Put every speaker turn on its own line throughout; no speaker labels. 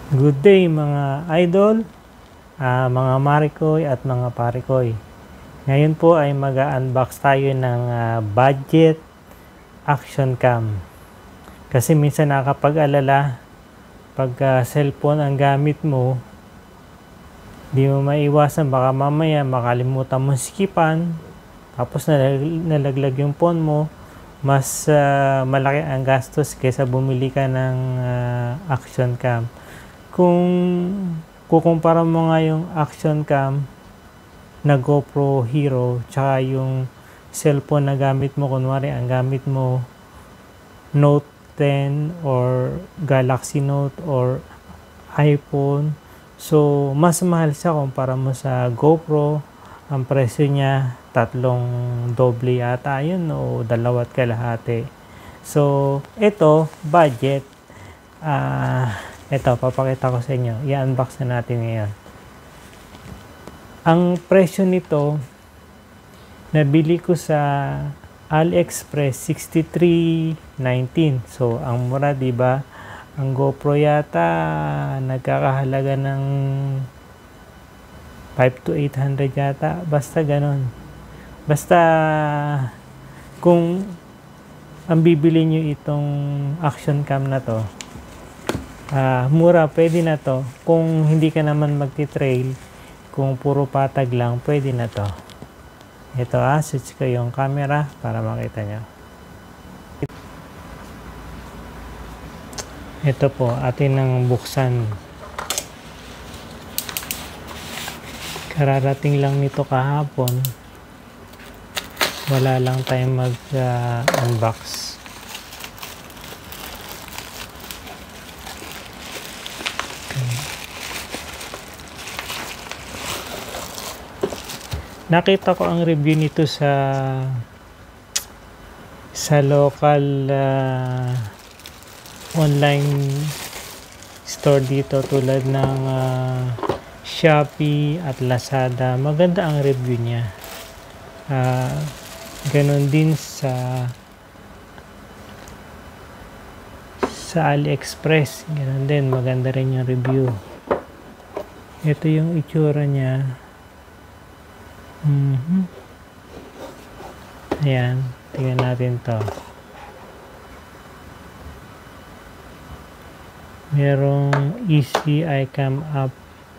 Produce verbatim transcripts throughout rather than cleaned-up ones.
Good day mga idol, uh, mga Marikoy at mga Parikoy. Ngayon po ay mag-unbox tayo ng uh, budget action cam. Kasi minsan nakapag-alala pag uh, cellphone ang gamit mo, di mo maiwasan baka mamaya makalimutan mo skipan, tapos nalag- nalaglag yung phone mo, mas uh, malaki ang gastos kaysa bumili ka ng uh, action cam. Kung kukumpara mo nga yung action cam na GoPro Hero tsaka yung cellphone na gamit mo, kunwari ang gamit mo Note ten or Galaxy Note or iPhone, so mas mahal siya kumpara mo sa GoPro. Ang presyo niya tatlong doble yata yun o dalawat kalahati. So ito budget, ah uh, ito, papakita ko sa inyo. I-unbox na natin ngayon. Ang presyo nito, nabili ko sa AliExpress sixty-three nineteen. So, ang mura, di ba? Ang GoPro yata nagkakahalaga ng five to eight hundred yata. Basta ganun. Basta kung ang bibili nyo itong action cam na to, Uh, mura, pwede na to. Kung hindi ka naman magti-trail, kung puro patag lang, pwede na to. Ito ah, switch ko yung camera para makita nyo. Ito po, atin nang buksan. Kararating lang nito kahapon. Wala lang tayong mag-unbox. Uh, Nakita ko ang review nito sa sa local uh, online store dito tulad ng uh, Shopee at Lazada. Maganda ang review niya. Uh, ganon din sa sa AliExpress. Ganon din, maganda rin yung review. Ito yung itsura niya. Mm-hmm. Ayan, tingnan natin to. Merong easy iCam app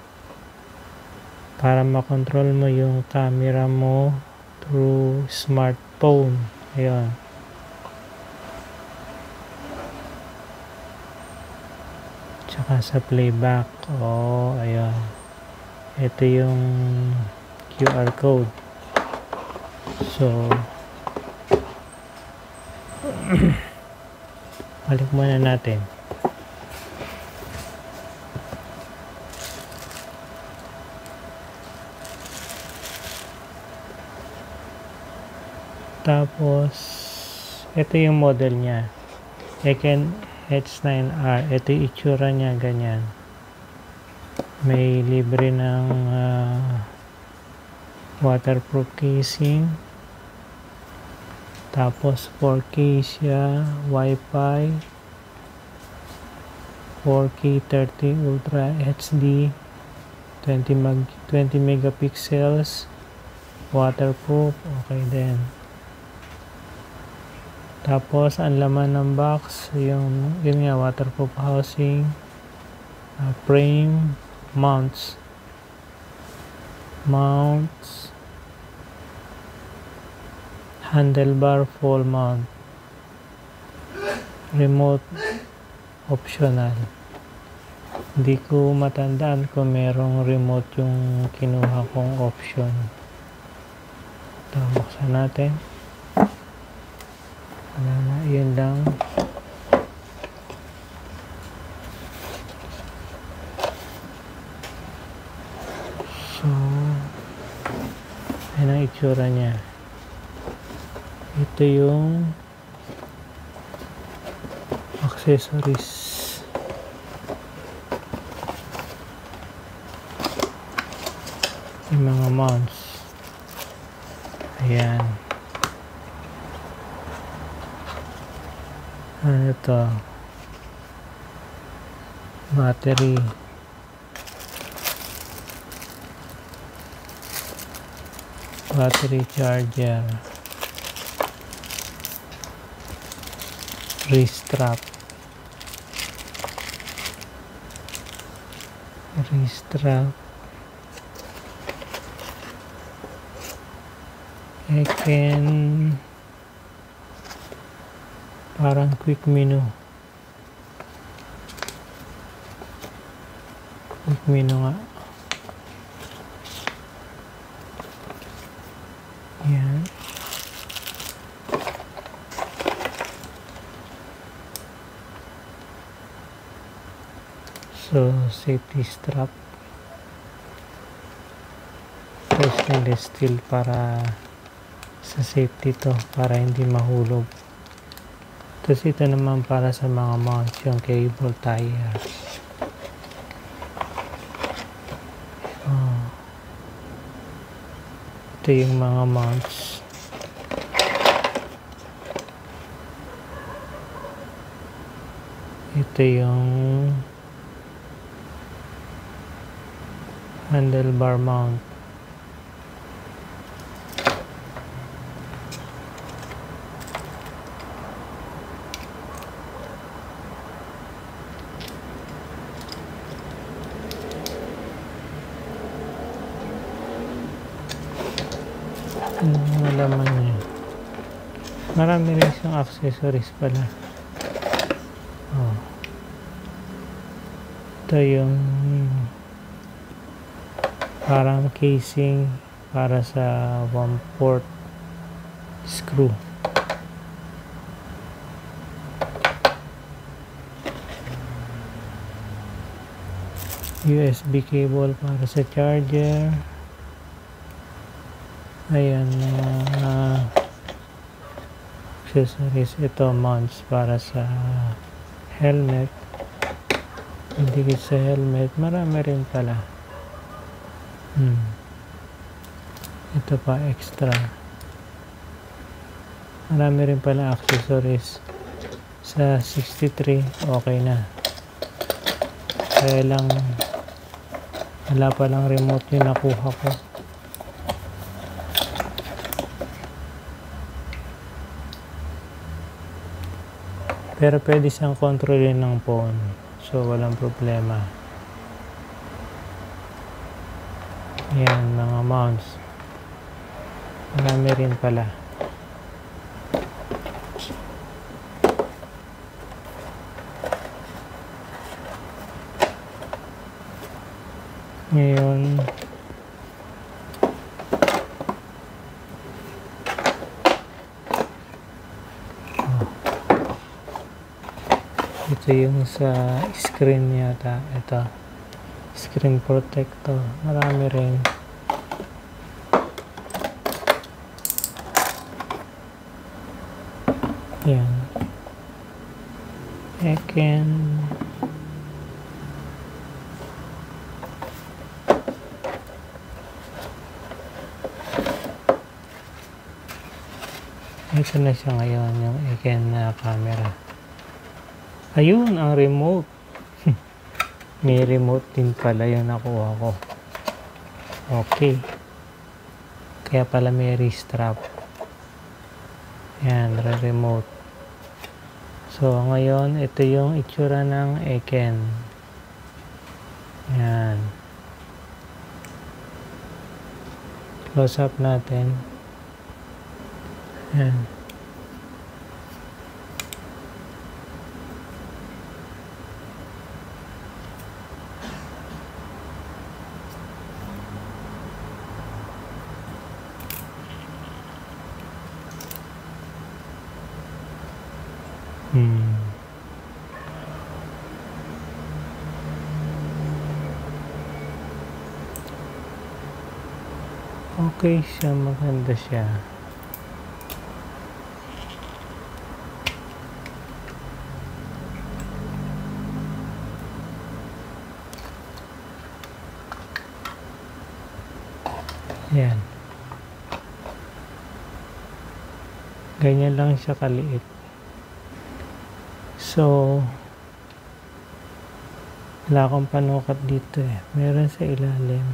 para makontrol mo yung camera mo through smartphone. Ayan. Tsaka sa playback. Oh, ayan. Ito yung Q R code. So balik muna natin. Tapos ito yung model niya, Eken H nine R. Ito yung itsura niya, ganyan. May libre ng uh, waterproof casing, tapos four K siya, Wi-Fi, four K thirty Ultra H D, twenty megapixels, waterproof, okay din. Tapos ang laman ng box, yung yun nga, waterproof housing, uh, frame, mounts, mounts, handlebar full mount, remote optional. Hindi ko matandaan kung merong remote yung kinuha kong option. Ito, buksan natin. Wala na, yun lang. So ayan ang itsura niya. Ito yung accessories. Yung mga mounts. Ayan. Ano ito? battery, battery charger, wrist strap, wrist strap, Eken, parang quick menu, quick menu nga. Yan. So, safety strap. Ito stainless steel para sa safety to, para hindi mahulog. Tapos ito naman para sa mga mounts, yung cable tire. Oh. Ito yung mga mounts. Ito yung handlebar mount. Ano laman niya? Marami rin siyang accessories pala. Oh. Ito yung parang casing para sa one port screw. U S B cable para sa charger. Ayan, mga uh, accessories. Ito, mounts para sa helmet. Dikit sa helmet. Marami rin pala. Hmm. Ito pa, extra. Marami rin pala accessories. Sa sixty-three, okay na. Kaya lang, wala palang remote yung nakuha ko. Pero pwede siyang kontrolin ng phone. So, walang problema. Yan, mga mounts. Marami rin pala. Ngayon, ito yung sa screen yata. Ito, screen protector. Marami rin. Yan. Eken. Ito na siya ngayon, yung Eken na camera. Ayun, ang remote. May remote din pala yung nakuha ko. Okay. Kaya pala may wrist strap. Yan, remote. So, ngayon, ito yung itsura ng Eken. Yan. Close up natin. Yan. Hmm. Okay siya, maganda siya. Yan. Ganyan lang siya kaliit. So, Wala akong panukat dito eh. Meron sa ilalim.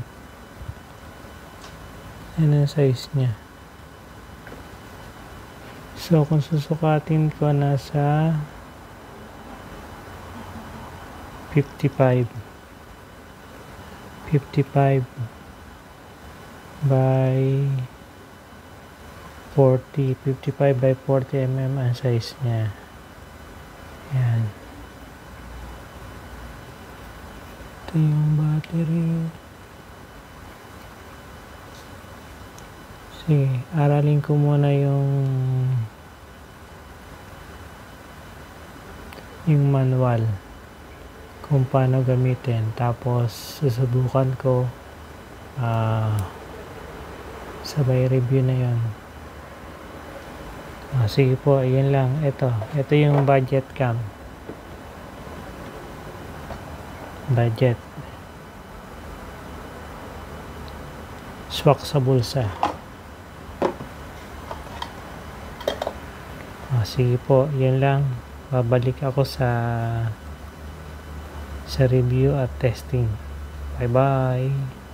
Ano ang size niya? So, kung susukatin ko, nasa fifty-five. fifty-five by forty. fifty-five by forty millimeters ang size niya. Yan. Ito yung battery. Sige, aralin ko muna yung yung manual kung paano gamitin, tapos susubukan ko uh, sabay review na yun. Ah, sige po, yun lang. Ito, ito yung budget cam. Budget. Swak sa bulsa. Ah, sige po, yun lang. Babalik ako sa sa review at testing. Bye bye.